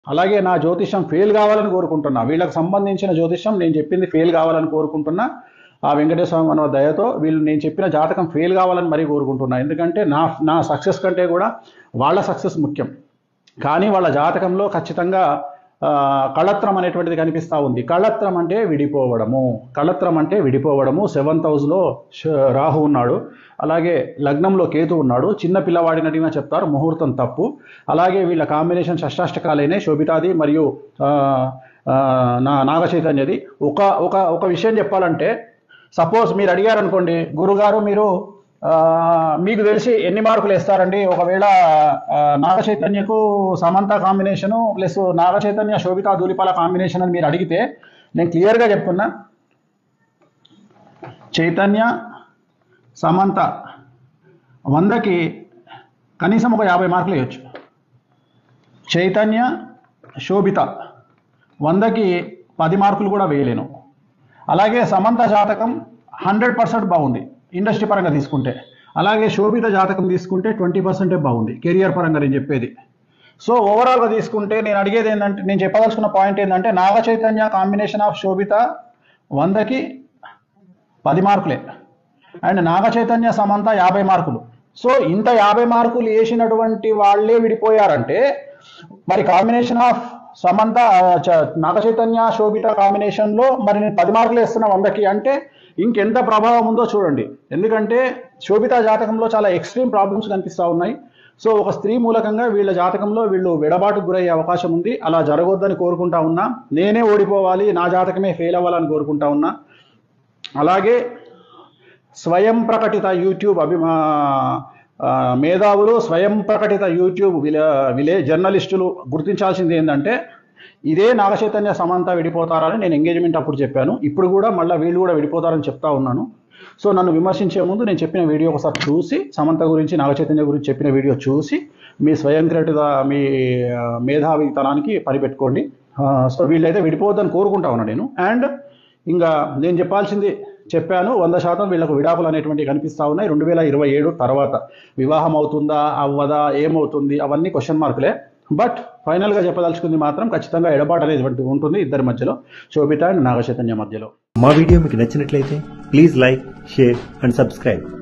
అలాగే నా జ్యోతిష్యం ఫెయిల్ కావాలని కోరుకుంటున్నా. వీళ్ళకి సంబంధించిన జ్యోతిష్యం నేను చెప్పింది ఫెయిల్ కావాలని కోరుకుంటున్నా. ఆ వెంకటేశ్వర స్వామి అన్న దయతో వీళ్ళు నేను చెప్పిన జాతకం ఫెయిల్ కావాలని మరీ కోరుకుంటున్నా. ఎందుకంటే నా సక్సెస్ కంటే కూడా వాళ్ళ సక్సెస్ ముఖ్యం. కానీ వాళ్ళ జాతకంలో ఖచ్చితంగా కళత్రం అనేటువంటిది కనిపిస్తూ ఉంది. కళత్రం అంటే విడిపోవడము. కళత్రం అంటే విడిపోవడము. 7th హౌస్లో రాహు ఉన్నాడు, అలాగే లగ్నంలో కేతు ఉన్నాడు. చిన్న పిల్లవాడినట్టుగా చెప్తారు, ముహూర్తం తప్పు. అలాగే వీళ్ళ కాంబినేషన్ షష్టాష్టకాలైన శోభితాది మరియు నాగ చైతన్యది. ఒక విషయం చెప్పాలంటే, సపోజ్ మీరు అడిగారు అనుకోండి, గురుగారు మీరు మీకు తెలిసి ఎన్ని మార్కులు వేస్తారండి ఒకవేళ నాగ చైతన్యకు Samantha combination plus Naga Chaitanya Sobhita Dhulipala combination అని మీరు అడిగితే నేను క్లియర్గా చెప్తున్నా, చైతన్య సమంత 100కి కనీసం ఒక 50 మార్కులు వేయచ్చు. చైతన్య శోభిత 100కి 10 మార్కులు కూడా వేయలేను. అలాగే సమంత జాతకం 100% బాగుంది ఇండస్ట్రీ పరంగా తీసుకుంటే. అలాగే శోభిత జాతకం తీసుకుంటే 20% బాగుంది కెరియర్ పరంగా నేను చెప్పేది. సో ఓవరాల్గా తీసుకుంటే నేను అడిగేది ఏంటంటే, నేను చెప్పదలుచుకున్న పాయింట్ ఏంటంటే, నాగ చైతన్య కాంబినేషన్ ఆఫ్ శోభిత 100కి 10 మార్కులే, అండ్ నాగ చైతన్య సమంత 50 మార్కులు. సో ఇంత 50 మార్కులు వేసినటువంటి వాళ్ళే విడిపోయారంటే, మరి కాంబినేషన్ ఆఫ్ సమంత నాగ చైతన్య శోభిత కాంబినేషన్లో మరి నేను 10 మార్కులు వేస్తున్నా 100కి అంటే ఇంకెంత ప్రభావం ఉందో చూడండి. ఎందుకంటే శోభిత జాతకంలో చాలా ఎక్స్ట్రీమ్ ప్రాబ్లమ్స్ కనిపిస్తూ ఉన్నాయి. సో ఒక స్త్రీ మూలకంగా వీళ్ళ జాతకంలో వీళ్ళు విడబాటుకు గురయ్యే అవకాశం ఉంది. అలా జరగొద్దని కోరుకుంటా ఉన్నా. నేనే ఓడిపోవాలి, నా జాతకమే ఫెయిల్ అవ్వాలని కోరుకుంటా ఉన్నా. అలాగే స్వయం ప్రకటిత యూట్యూబ్ మేధావులు, స్వయం ప్రకటిత యూట్యూబ్ జర్నలిస్టులు గుర్తించాల్సింది ఏంటంటే, ఇదే నాగ చైతన్య సమంత విడిపోతారని నేను ఎంగేజ్మెంట్ అప్పుడు చెప్పాను. ఇప్పుడు కూడా మళ్ళీ వీళ్ళు కూడా విడిపోతారని చెప్తా ఉన్నాను. సో నన్ను విమర్శించే ముందు నేను చెప్పిన వీడియో ఒకసారి చూసి, సమంత గురించి నాగ చైతన్య గురించి చెప్పిన వీడియో చూసి మీ స్వయం క్రియేటివ్ మీ మేధావితనానికి పనిపెట్టుకోండి. సో వీళ్ళైతే విడిపోవద్దని కోరుకుంటా ఉన్నా నేను. అండ్ ఇంకా నేను చెప్పాల్సింది చెప్పాను. 100% వీళ్ళకు విడాకులు అనేటువంటివి కనిపిస్తూ ఉన్నాయి. 2027 తర్వాత వివాహం అవుతుందా అవ్వదా ఏమవుతుంది అవన్నీ క్వశ్చన్ మార్కులే. బట్ ఫైనల్గా చెప్పదలుచుకుంది మాత్రం ఖచ్చితంగా ఎడబాటు అనేది ఉంటుంది ఇద్దరి మధ్యలో, శోభిత అండ్ నాగ చైతన్య మధ్యలో. మా వీడియో మీకు నచ్చినట్లయితే please like, share and subscribe.